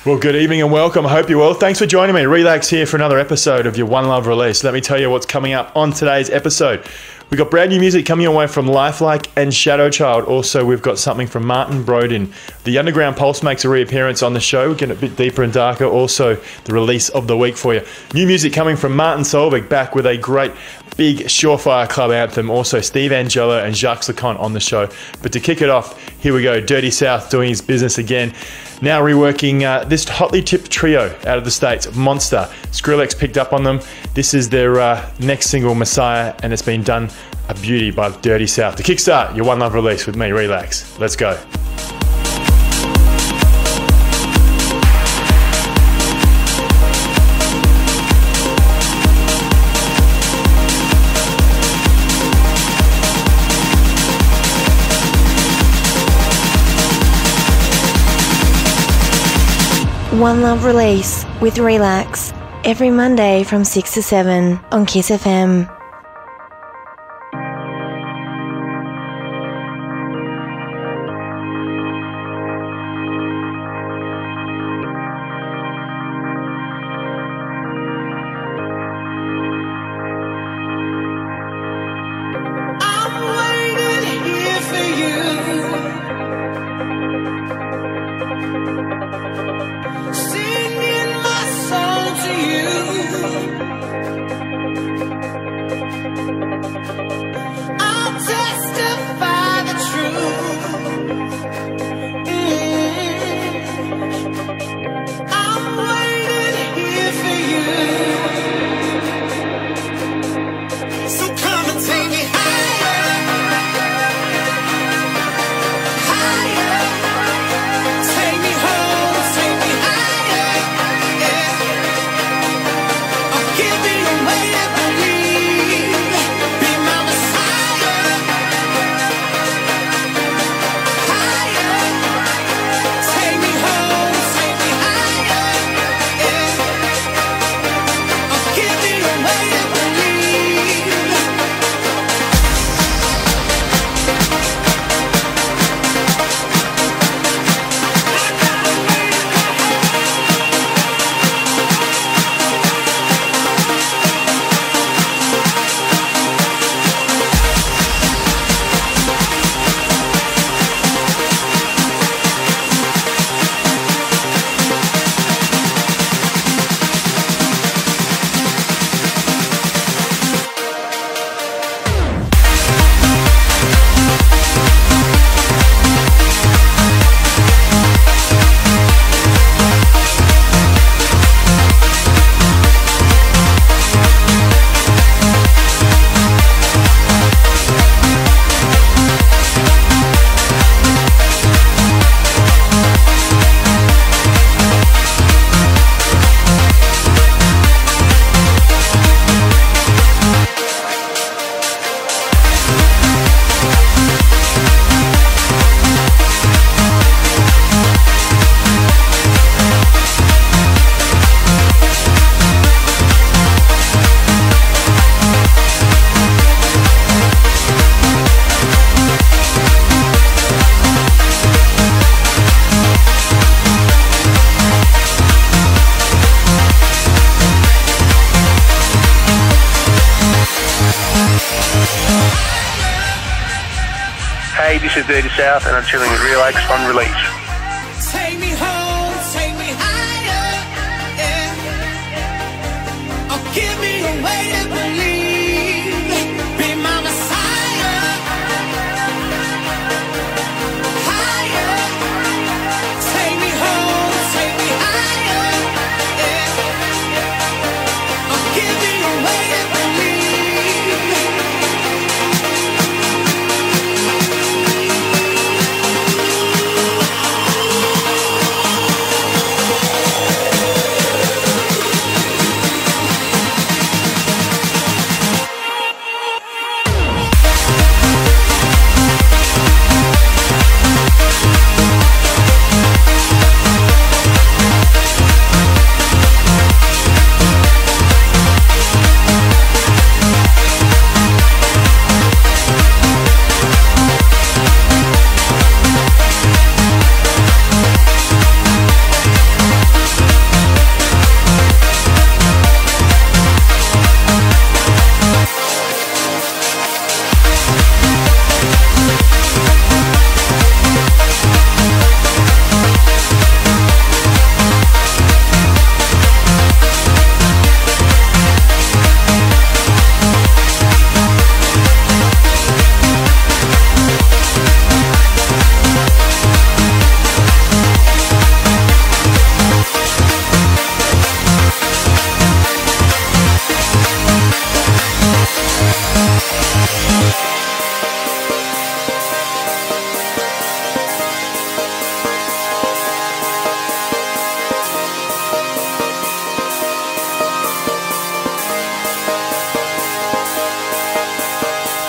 Well, good evening and welcome. I hope you're well. Thanks for joining me. Reelax here for another episode of your One Love Release. Let me tell you what's coming up on today's episode. We've got brand new music coming your way from Lifelike and Shadow Child. Also, we've got something from Martin Brodin. The Underground Pulse makes a reappearance on the show. We're getting a bit deeper and darker. Also, the release of the week for you. New music coming from Martin Solveig, back with a great big surefire club anthem. Also, Steve Angelo and Jacques Leconte on the show. But to kick it off, here we go. Dirty South doing his business again. Now reworking this hotly tipped trio out of the States, Monsta. Skrillex picked up on them. This is their next single, Messiah, and it's been done a beauty by Dirty South. To kickstart your One Love Release with me, Reelax. Let's go. One Love Release with Reelax every Monday from 6 to 7 on Kiss FM. Hey, this is Dirty South, and I'm chilling with Reelax on Release. Take me home, take me higher, yeah. Oh, give me a way to believe, be my Messiah. Higher, take me home, take me higher, yeah. Oh, give me a way to believe.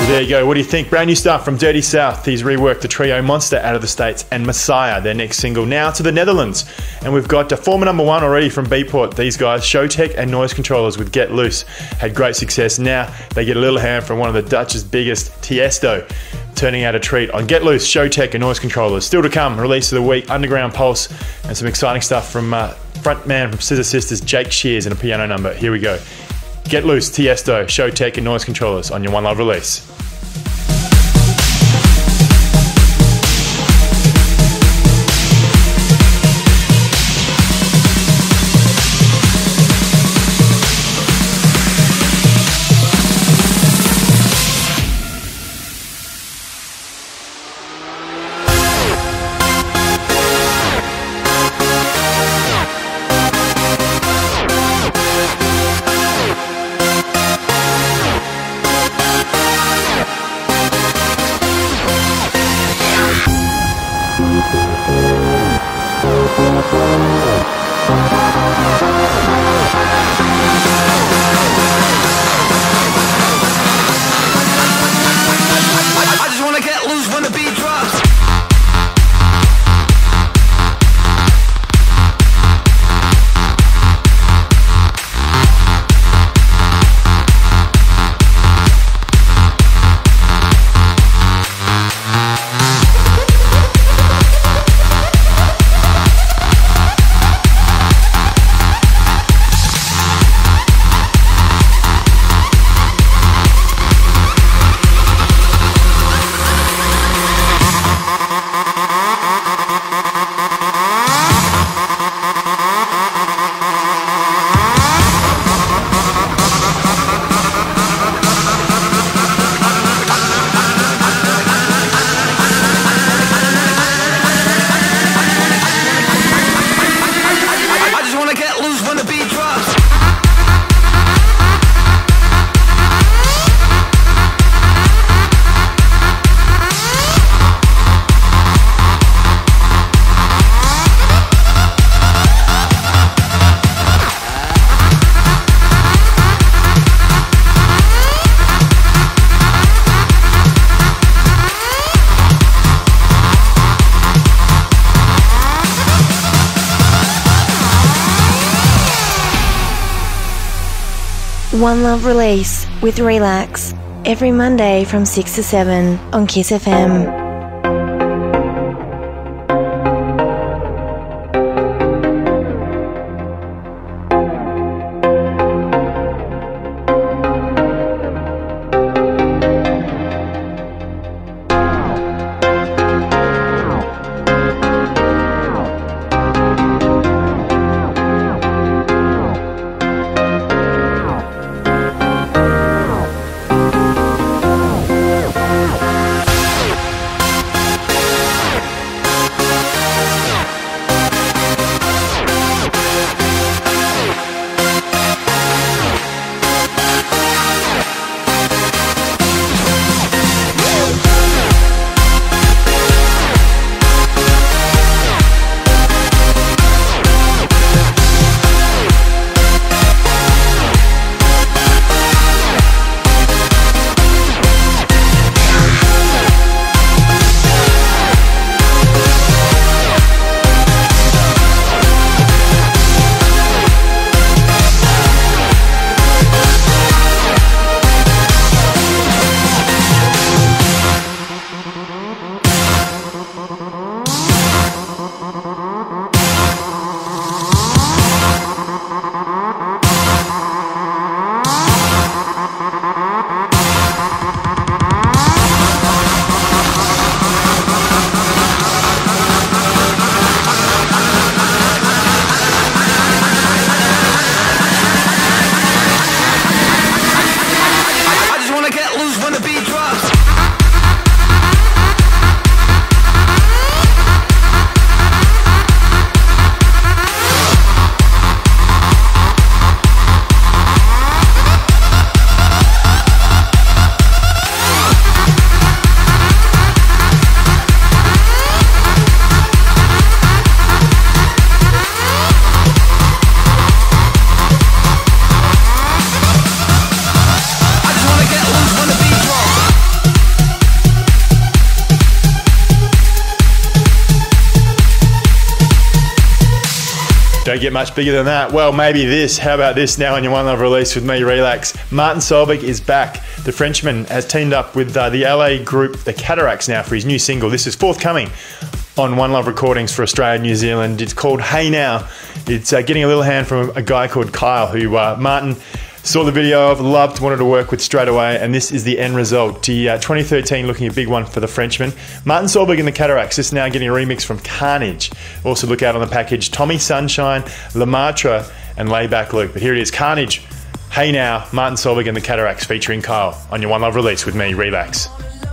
There you go. What do you think? Brand new stuff from Dirty South. He's reworked the trio Monsta out of the States and Messiah, their next single, now to the Netherlands. And we've got a former number one already from Beatport. These guys, Showtek and Noisecontrollers with Get Loose, had great success. Now they get a little hand from one of the Dutch's biggest, Tiesto, turning out a treat on Get Loose, Showtek and Noisecontrollers. Still to come, release of the week, Underground Pulse, and some exciting stuff from frontman from Scissor Sisters, Jake Shears, and a piano number. Here we go. Get Loose, Tiesto, Showtek and Noisecontrollers on your One Love release. I just wanna get loose when the beat drops. One Love Release with Reelax every Monday from 6 to 7 on Kiss FM. Don't get much bigger than that. Well, maybe this. How about this now on your One Love Release with me, Reelax? Martin Solveig is back. The Frenchman has teamed up with the LA group, the Cataracs, now for his new single. This is forthcoming on One Love Recordings for Australia and New Zealand. It's called Hey Now. It's getting a little hand from a guy called Kyle, who Martin saw the video of, loved, wanted to work with straight away, and this is the end result. The 2013 looking a big one for the Frenchman. Martin Solveig and the Cataracs, just now getting a remix from Carnage. Also look out on the package, Tommy Sunshine, Lemaitre, and Layback Luke. But here it is, Carnage, Hey Now, Martin Solveig and the Cataracs featuring Kyle on your One Love Release with me, Reelax.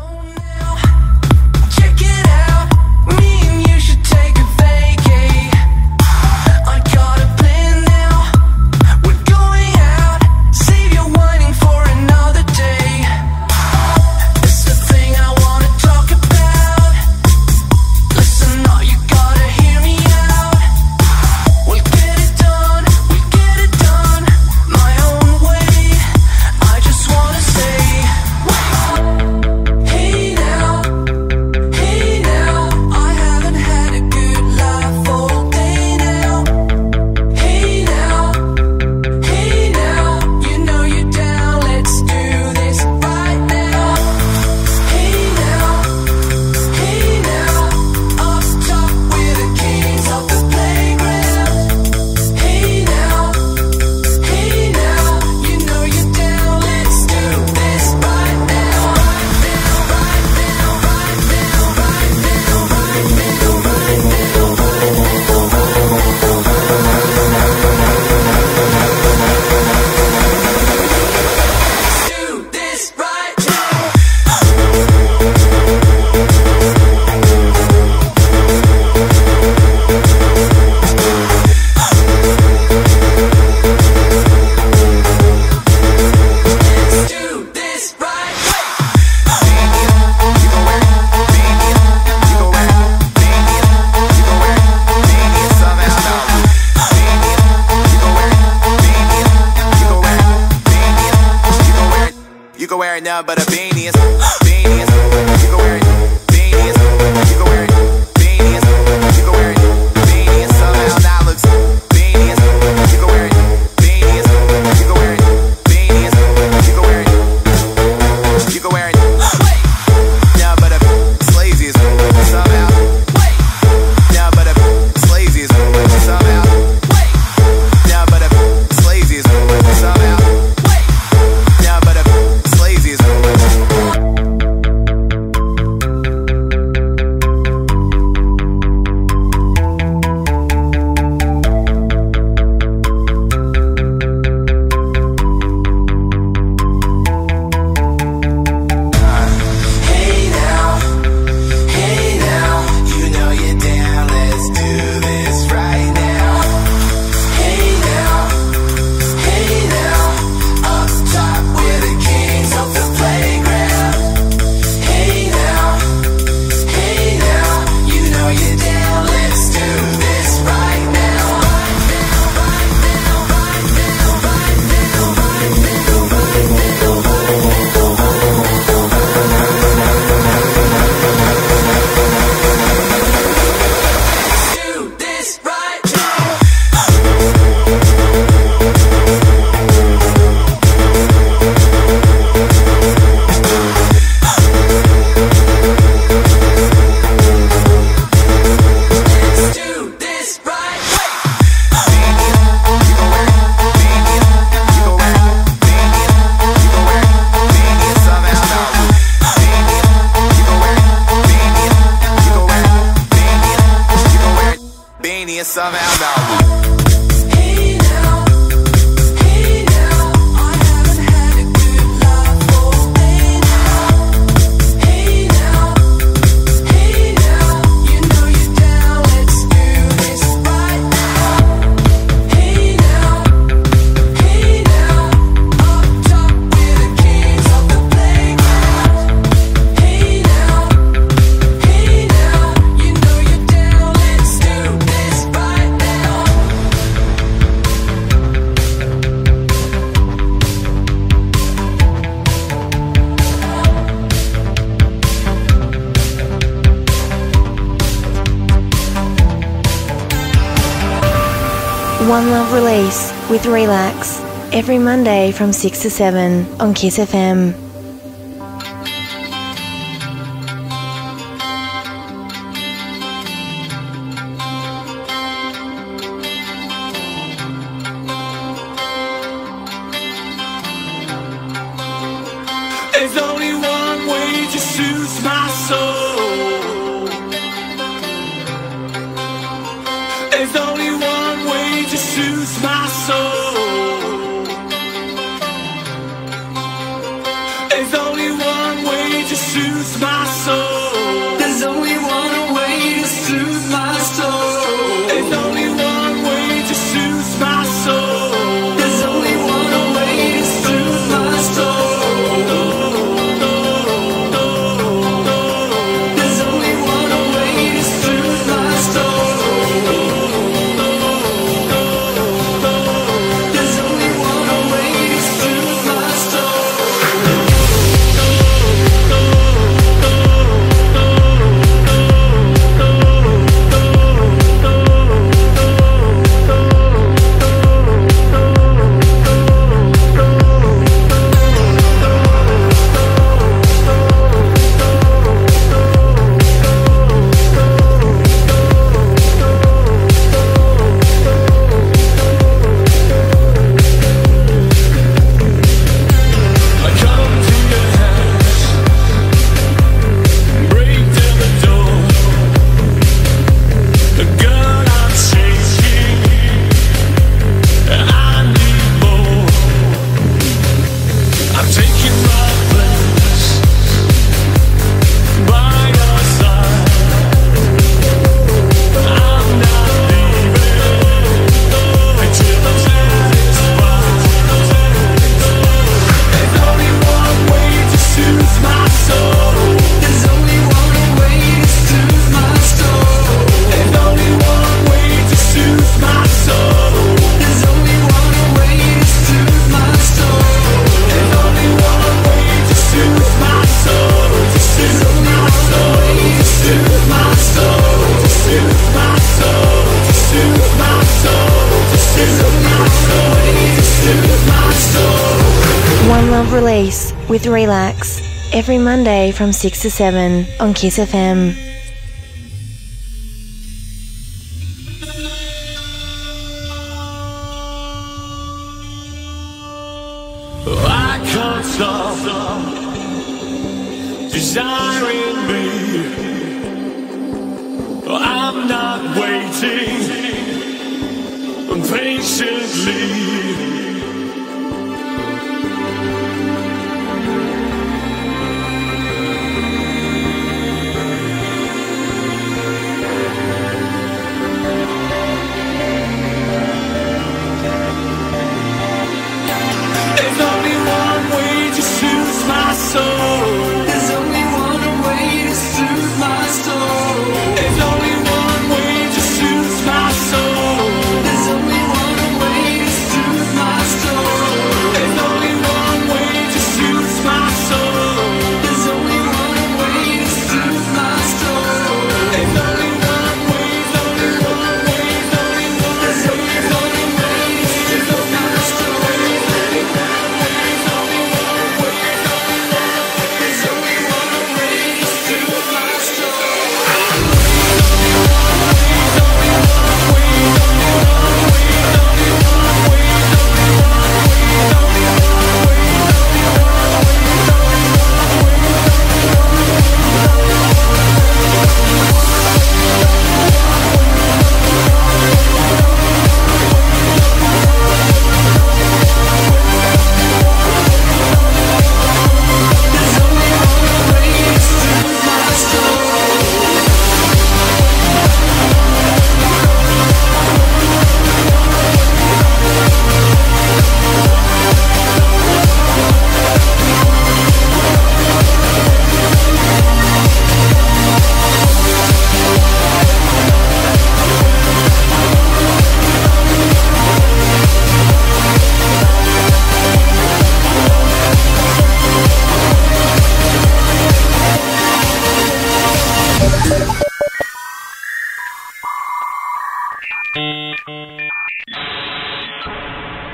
But a beanie is, you can wear it, beanie is, you can wear it, beanie is, you can wear it, beanie is, somehow that looks, beanie is, you can wear it, beanie is, you can wear it, beanie is, you can wear it, you can wear it, yeah, but a slazy is, somehow, yeah, but a slazy is, somehow, yeah, but a slazy is, somehow. One Love Release with Reelax every Monday from 6 to 7 on Kiss FM. There's only one way to soothe my soul. There's only one way to soothe my soul. There's only one way to soothe my soul. There's only one way to soothe my soul. There's only one way to soothe my soul. There's only one way to soothe my soul. Release with Reelax every Monday from 6 to 7 on Kiss FM. I can't stop desiring me. I'm not waiting patiently. There's only one way to soothe my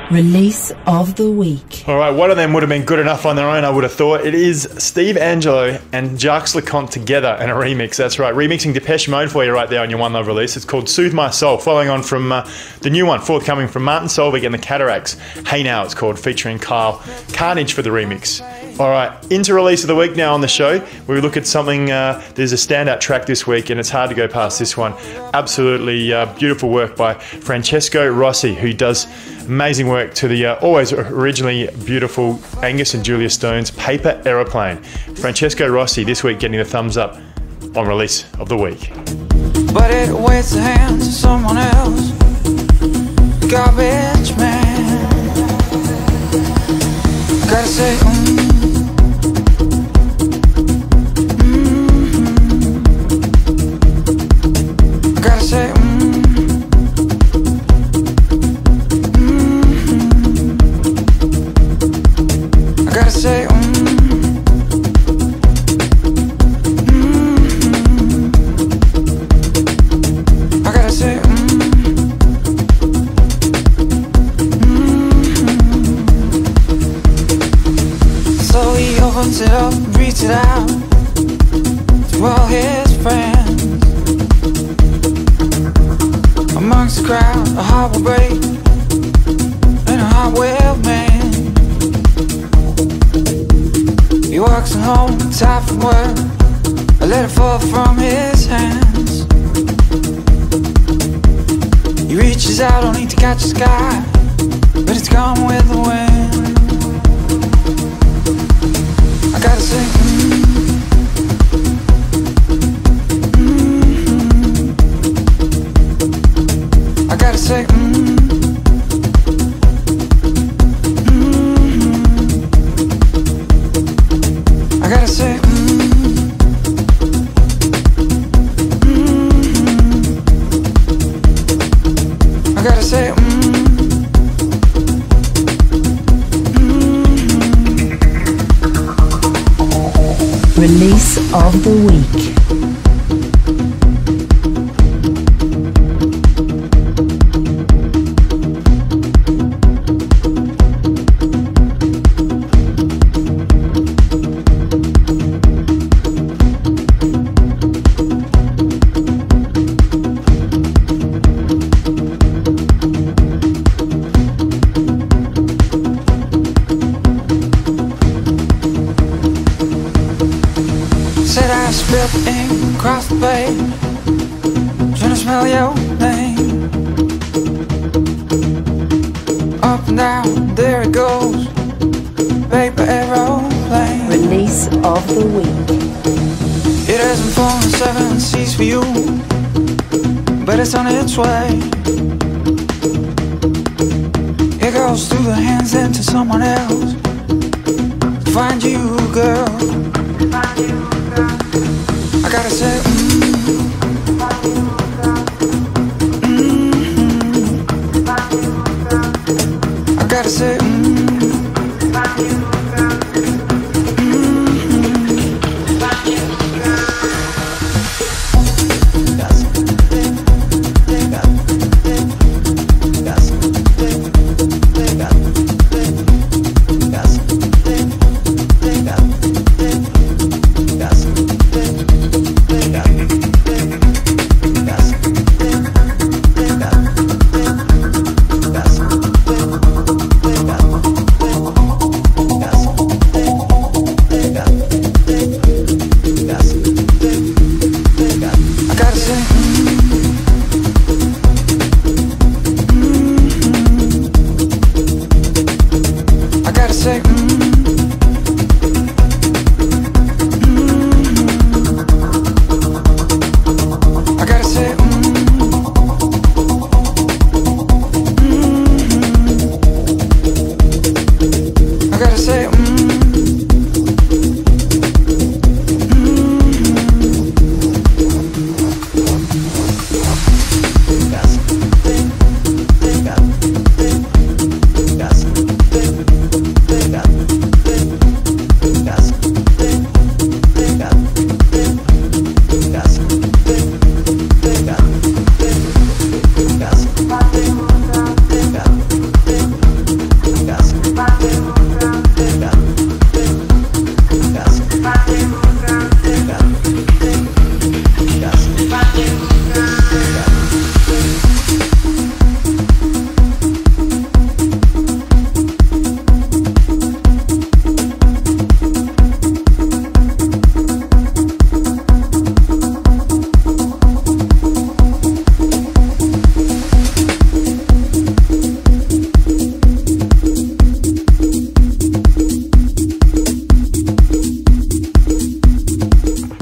Release of the week. All right, one of them would have been good enough on their own, I would have thought. It is Steve Angelo and Jacques LeConte together in a remix. That's right, remixing Depeche Mode for you right there on your One Love release. It's called Soothe My Soul, following on from the new one, forthcoming from Martin Solveig and the Cataracs. Hey Now, it's called, featuring Kyle Carnage for the remix. All right, into release of the week now on the show. We look at something, there's a standout track this week, and it's hard to go past this one. Absolutely beautiful work by Francesco Rossi, who does amazing work to the always originally beautiful Angus and Julia Stone's Paper Aeroplane. Francesco Rossi this week getting the thumbs up on release of the week. But it waits the hands of someone else. Garbage man. Gotta say, gotta say, I gotta say, I gotta say, So he opens it up, reads it out to all his friends. Amongst the crowd, a heart will break and a heart will mend. He walks home, tired from work, I let it fall from his hands. He reaches out only to catch the sky, but it's gone with the wind. I gotta say, I gotta say, I gotta say, I gotta say, Release of the week. said I spilled the ink across the page, trying to smell your name. Up and down, there it goes, paper aeroplane. Release of the week. It hasn't fallen 7 seas for you, but it's on its way. It goes through the hands into someone else to find you, girl. I gotta say, I gotta say,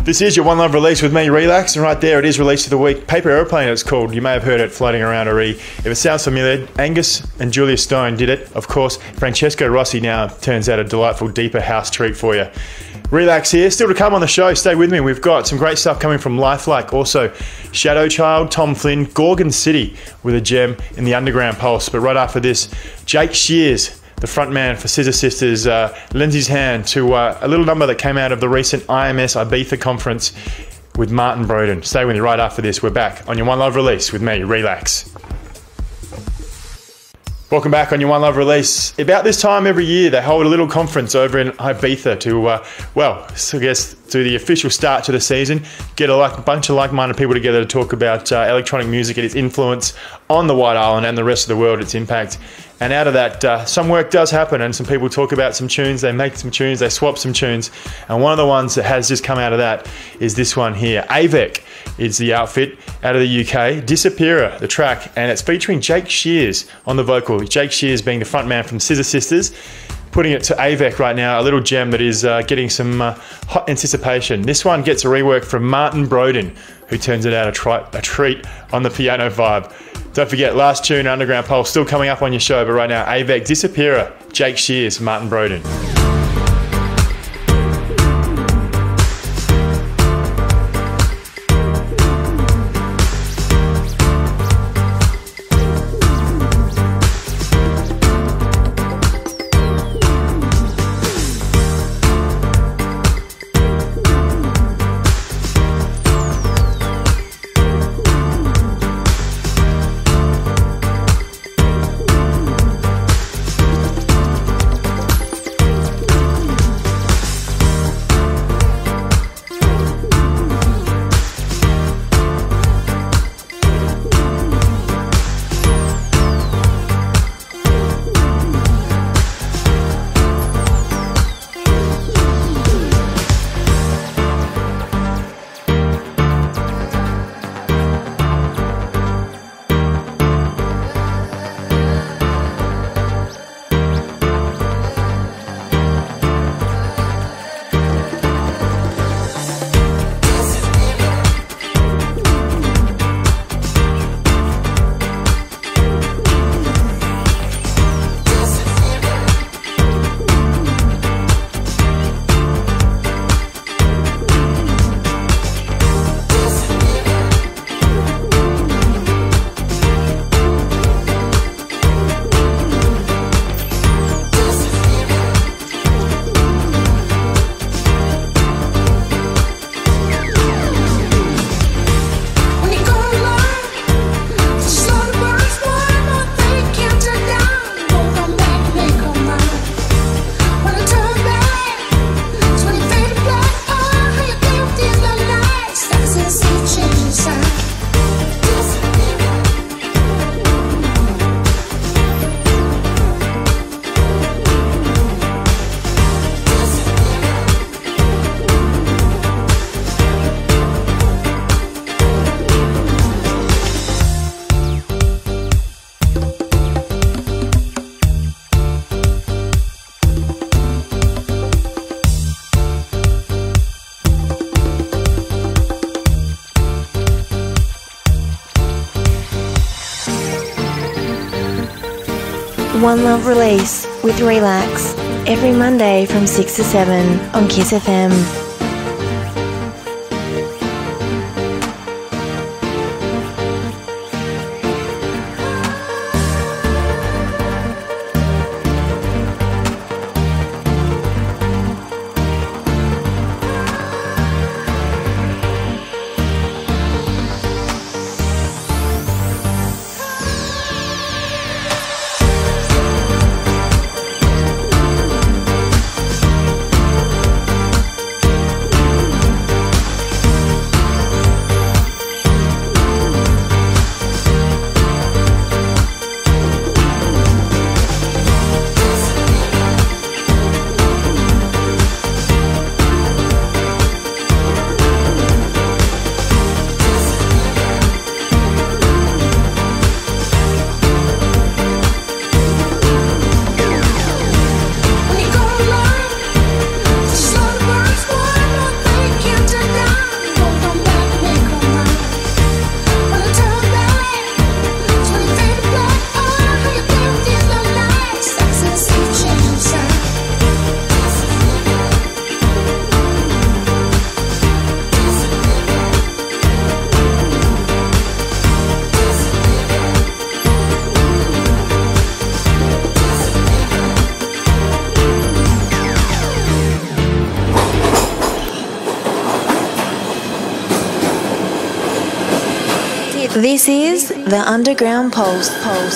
This is your One Love release with me, Reelax, and right there it is, release of the week. Paper Aeroplane it's called. You may have heard it floating around already. If it sounds familiar, Angus and Julia Stone did it. Of course, Francesco Rossi now turns out a delightful, deeper house treat for you. Reelax here, still to come on the show. Stay with me. We've got some great stuff coming from Lifelike. Also, Shadow Child, Tom Flynn, Gorgon City with a gem in the underground pulse. But right after this, Jake Shears, the front man for Scissor Sisters, lends his hand to a little number that came out of the recent IMS Ibiza conference with Martin Broden. Stay with me. Right after this, we're back on your One Love release with me, Reelax. Welcome back on your One Love release. About this time every year, they hold a little conference over in Ibiza to, I guess, do the official start to the season, get a bunch of like-minded people together to talk about electronic music and its influence on the White Island and the rest of the world, its impact. And out of that, some work does happen, and some people talk about some tunes, they make some tunes, they swap some tunes. And one of the ones that has just come out of that is this one here. Avec is the outfit out of the UK. Disappearer, the track, and it's featuring Jake Shears on the vocal. Jake Shears being the front man from Scissor Sisters, putting it to Avec right now, a little gem that is getting some hot anticipation. This one gets a rework from Martin Broden, who turns it out a treat on the piano vibe. Don't forget, last tune, Underground Pulse, still coming up on your show, but right now, Avec, Disappearer, Jake Shears, Martin Broden. One Love release with Reelax every Monday from 6 to 7 on Kiss FM. This is the Underground Pulse.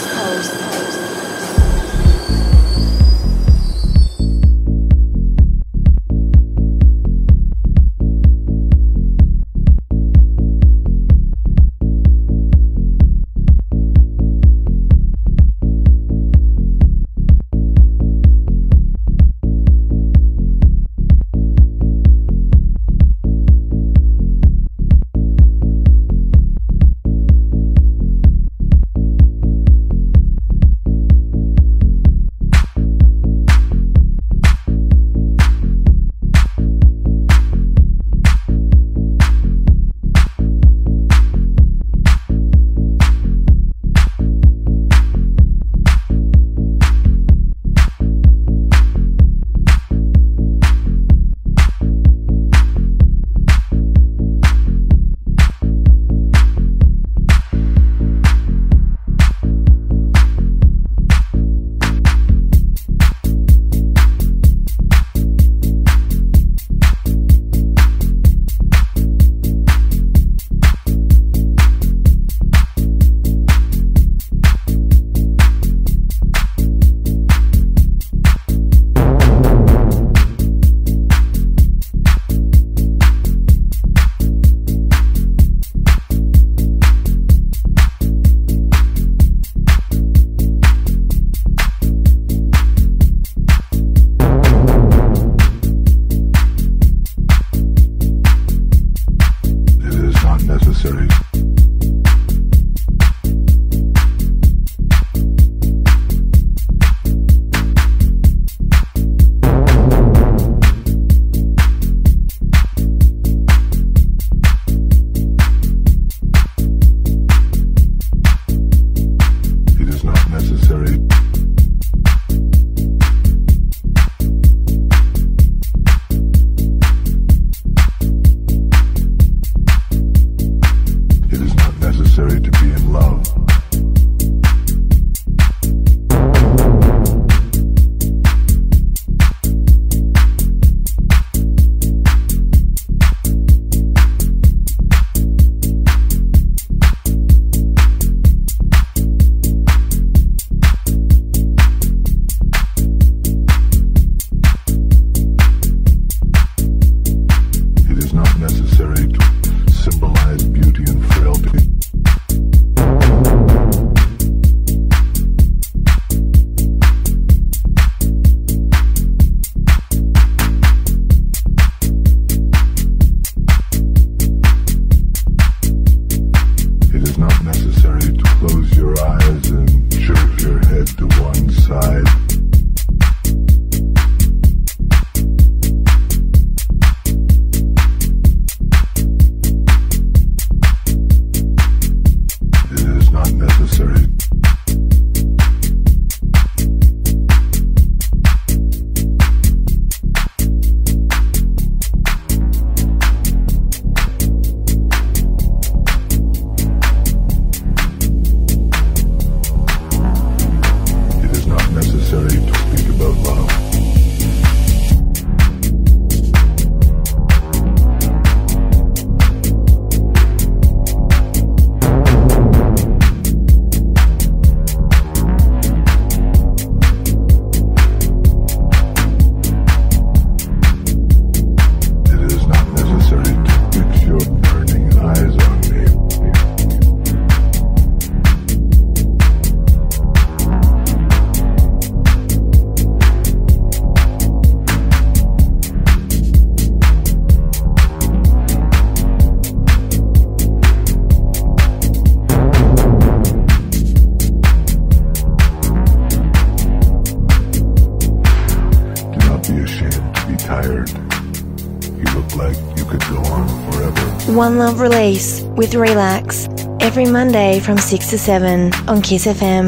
One Love Release with Reelax every Monday from 6 to 7 on Kiss FM.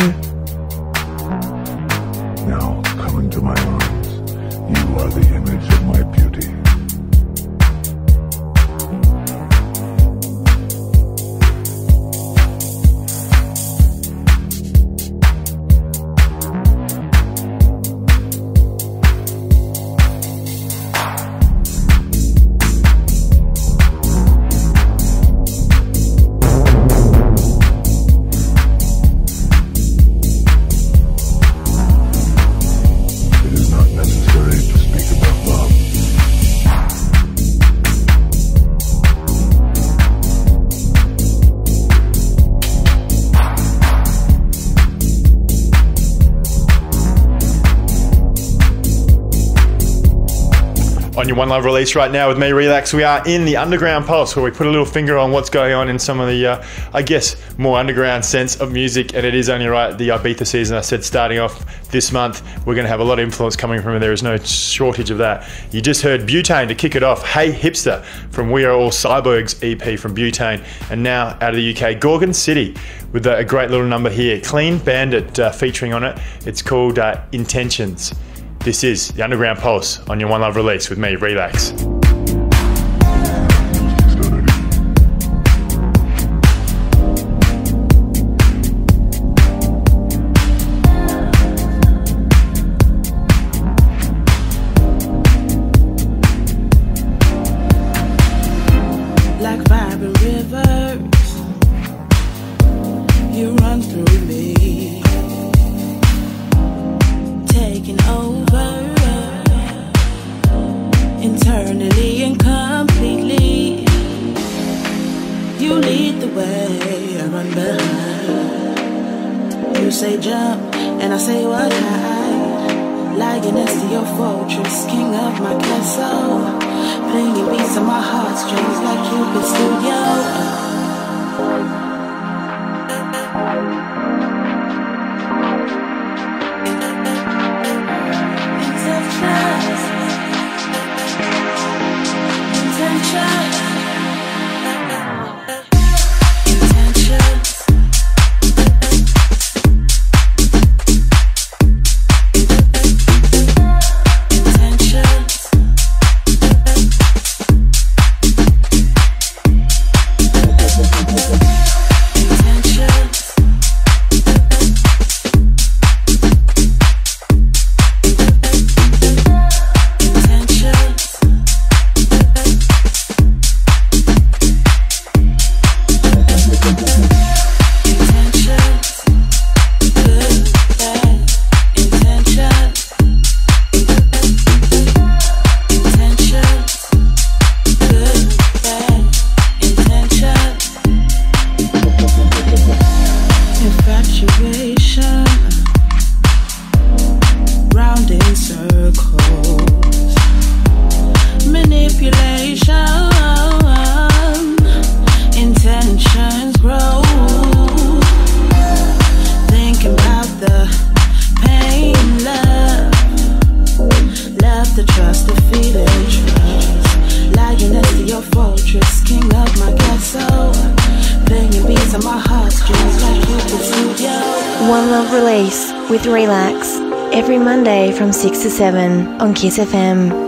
Now come into my arms. You are the image of my beauty. your One Love release right now with me, Reelax. We are in the Underground Pulse, where we put a little finger on what's going on in some of the, I guess, more underground sense of music. And it is only right, the Ibiza season, I said, starting off this month, we're going to have a lot of influence coming from it. There is no shortage of that. You just heard Butane to kick it off. Hey Hipster from We Are All Cyborgs EP from Butane. And now out of the UK, Gorgon City with a great little number here. Clean Bandit featuring on it. It's called Intentions. This is the Underground Pulse on your One Love release with me, Reelax. Like vibrant rivers, you run through me, taking over internally and completely. You lead the way, I run behind. You say jump, and I say what high. Lying next to your fortress, king of my castle. Playing beats on my heartstrings like Cupid Studio. With Reelax, every Monday from 6 to 7 on Kiss FM.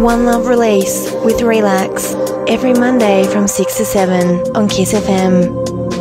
One Love Release with Reelax every Monday from 6 to 7 on Kiss FM.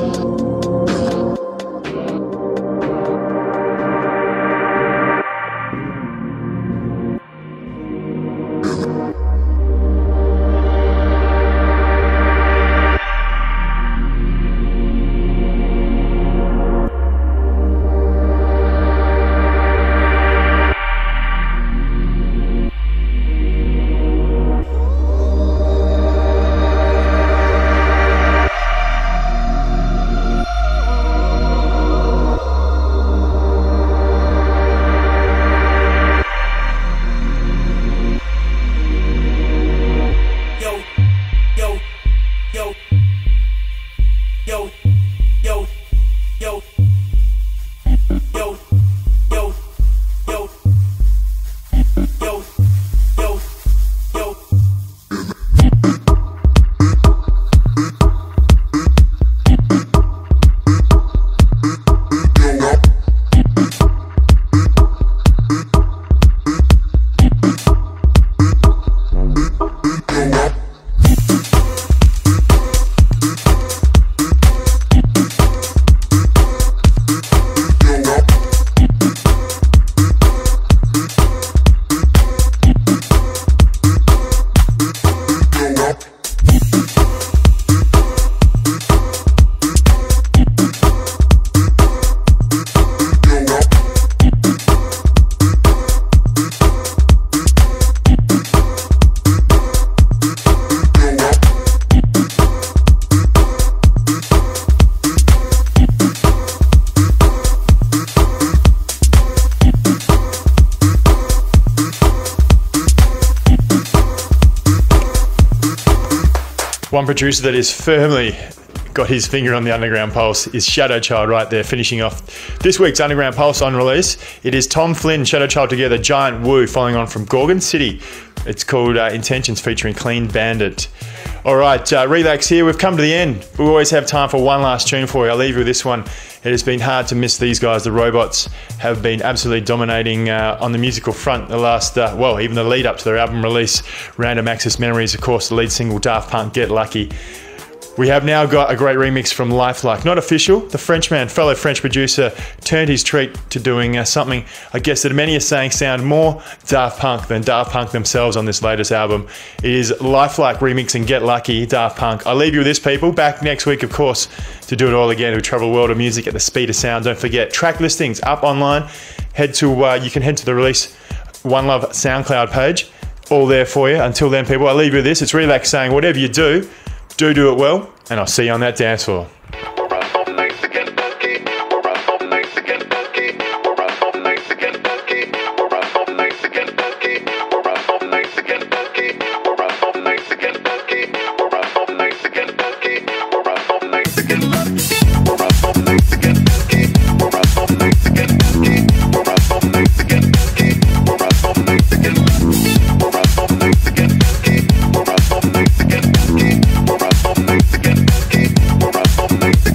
One producer that is firmly got his finger on the underground pulse is Shadow Child right there, finishing off this week's Underground Pulse on release. It is Tom Flynn, Shadow Child together, Giant Woo, following on from Gorgon City. It's called Intentions, featuring Clean Bandit. All right, Reelax here. We've come to the end. We always have time for one last tune for you. I'll leave you with this one. It has been hard to miss these guys. The Robots have been absolutely dominating on the musical front the last, even the lead up to their album release, Random Access Memories, of course, the lead single, Daft Punk, Get Lucky. We have now got a great remix from Lifelike. Not official. The Frenchman, fellow French producer, turned his treat to doing something, I guess, that many are saying sound more Daft Punk than Daft Punk themselves on this latest album. It is Lifelike remixing Get Lucky, Daft Punk. I'll leave you with this, people. Back next week, of course, to do it all again. We travel the world of music at the speed of sound. Don't forget, track listings up online. You can head to the Release One Love SoundCloud page. All there for you. Until then, people, I'll leave you with this. It's Reelax saying, whatever you do it well, and I'll see you on that dance floor. Mexican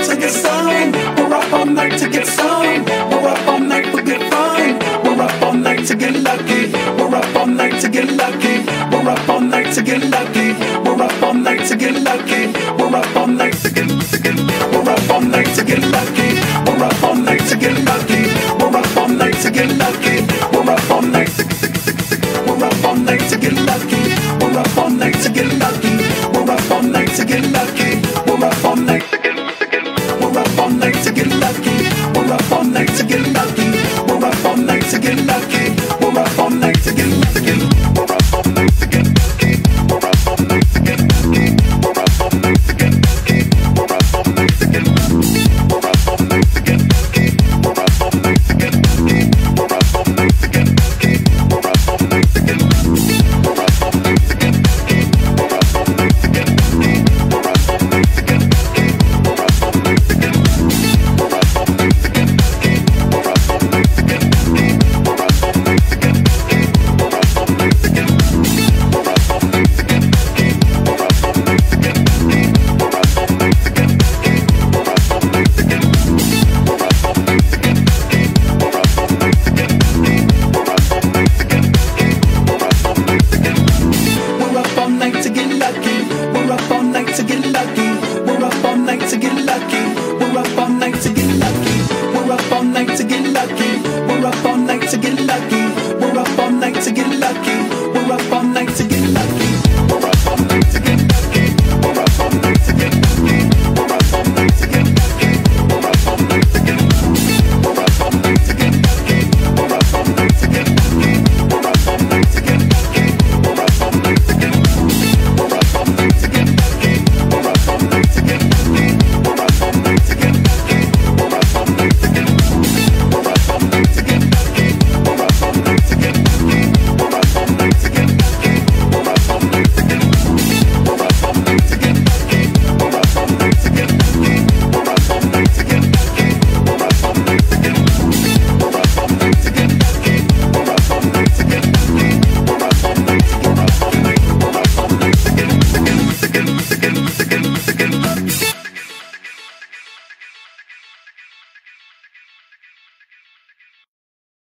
to get some. We're up all night to get some.